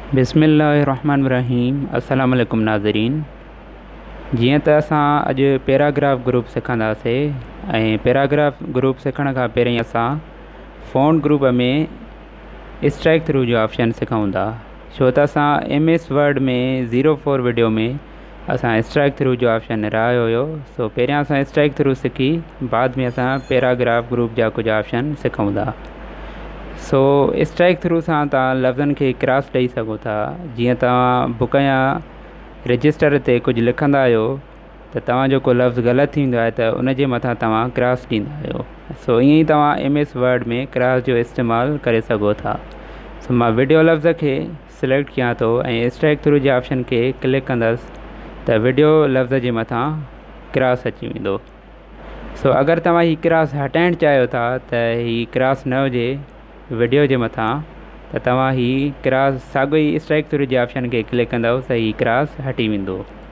बिस्मिल्लाहिर्रहमानिर्रहीम। अस्सलाम वालेकुम नाज़रीन। जीअं त असां अॼु पैराग्राफ ग्रुप सिखंदासीं ऐं पैराग्राफ ग्रुप सिखण खां पहिरीं असां फ़ॉन्ट ग्रुप में स्ट्राइक थ्रू जो ऑप्शन सिखूं था, छो त असां MS वर्ड में 04 वीडियो में असां स्ट्राइक थ्रू जो ऑप्शन निरायो हुयो। सो पहिरियां असां स्ट्राइक थ्रू सिखी, बाद में असां पैराग्राफ ग्रुप जा कुझु ऑप्शन सिखूं था। सो स्ट्राइक थ्रू सां तव्हां लफ़्ज़नि खे क्रॉस ॾेई सघो था। जीअं तव्हां बुक या रजिस्टर ते कुझु लिखंदा आहियो त तव्हांजो को लफ़्ज़ ग़लति थींदो आहे त उन जे मथां तव्हां क्रॉस ॾींदा आहियो। सो ईअं ई तव्हां MS वर्ड में क्रॉस जो इस्तेमालु करे सघो था। सो मां वीडियो लफ़्ज़ खे सिलेक्ट कयां थो ऐं स्ट्राइक थ्रू जे ऑप्शन खे क्लिक कंदसि त वीडियो लफ़्ज़ जे मथां क्रॉस अची वेंदो। सो अगरि तव्हां हीउ क्रॉस हटाइणु चाहियो था त हीउ क्रॉस न हुजे वीडियो जे मथां, त तव्हां हीउ क्रॉस साॻियो ई स्ट्राइक थ्रू जे ऑप्शन खे क्लिक कंदव त हीउ क्रॉस हटी वेंदो।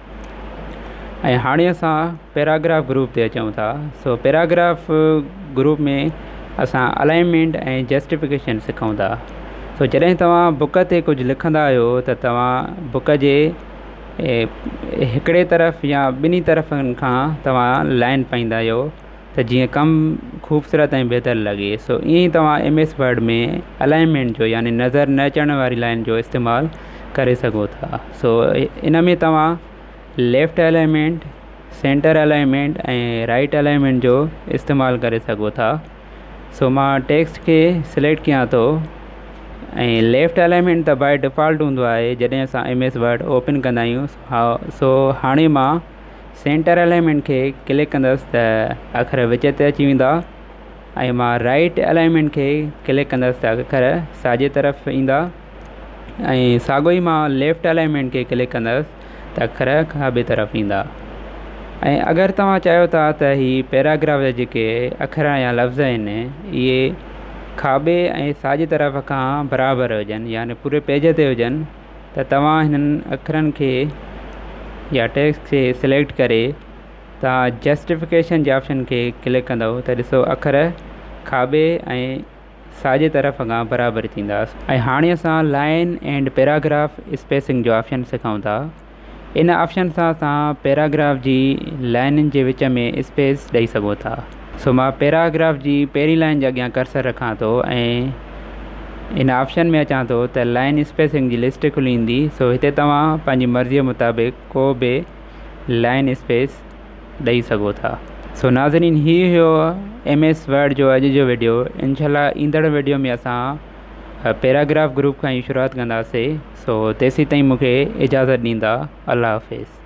ऐं हाणे असां पैराग्राफ ग्रुप ते अचूं था। सो पैराग्राफ ग्रुप में असां अलाइनमेंट ऐं जस्टिफिकेशन सिखूं था। सो जॾहिं तव्हां बुक ते कुझु लिखंदा आहियो त तव्हां बुक जे हिकिड़े तरफ़ या ॿिन्ही तरफ़नि खां तव्हां लाइन पाईंदा आहियो त जीअं कमु ख़ूबसूरत ऐं बहितरु लॻे। सो ईअं ई तव्हां MS वर्ड में अलाइनमेंट जो यानी नज़र न अचण वारी लाइन जो इस्तेमालु करे सघो था। सो इन में तव्हां लेफ़्ट अलाइनमेंट, सेंटर अलाइनमेंट ऐं राइट अलाइनमेंट जो इस्तेमालु करे सघो था। सो मां टेक्स्ट खे सिलेक्ट कयां थो ऐं लेफ़्ट अलाइनमेंट त बाय डिफ़ॉल्ट हूंदो आहे जॾहिं असां MS वर्ड ओपन कंदा आहियूं। सो हाणे मां सेंटर अलाइनमेंट खे क्लिक कंदसि त अखर विच ते अची वेंदा ऐं मां राइट अलाइनमेंट खे क्लिक कंदसि त अखर साॼे तरफ़ ईंदा ऐं साॻियो ई मां लेफ़्ट अलाइनमेंट खे क्लिक कंदसि त अखर खाॿे तरफ़ ईंदा। ऐं अगरि तव्हां चाहियो था त हीअ पैराग्राफ जा जेके अखर या लफ़्ज़ आहिनि इहे खाॿे ऐं साॼे तरफ़ खां बराबरि हुजनि यानी पूरे पेज ते हुजनि, त तव्हां हिननि अखरनि खे या टेक्स्ट खे सिलेक्ट करे तव्हां जस्टिफिकेशन जे ऑप्शन खे क्लिक कंदव त ॾिसो अखर खाॿे ऐं साॼे तरफ़ खां बराबरि थींदा। ऐं हाणे असां लाइन एंड पैराग्राफ स्पेसिंग जो ऑप्शन सिखूं था। इन ऑप्शन सां तव्हां पैराग्राफ जी लाइनुनि जे विच में स्पेस ॾेई सघो था। सो मां पैराग्राफ जी पहिरीं लाइन जे अॻियां कर्सर रखां थो ऐं इन ऑप्शन में अचां थो त लाइन स्पेसिंग जी लिस्ट खुली ईंदी। सो हिते तव्हां पंहिंजी मर्ज़ीअ मुताबिक़ को बि लाइन स्पेस ॾेई सघो था। सो नाज़रीन, हीउ हुयो MS वर्ड जो अॼु जो वीडियो। इंशाल्लाह ईंदड़ वीडियो में असां पैराग्राफ ग्रुप खां ई शुरूआति कंदासीं। सो तेसीं ताईं मूंखे इजाज़त ॾींदा। अल्लाह हाफ़िज़।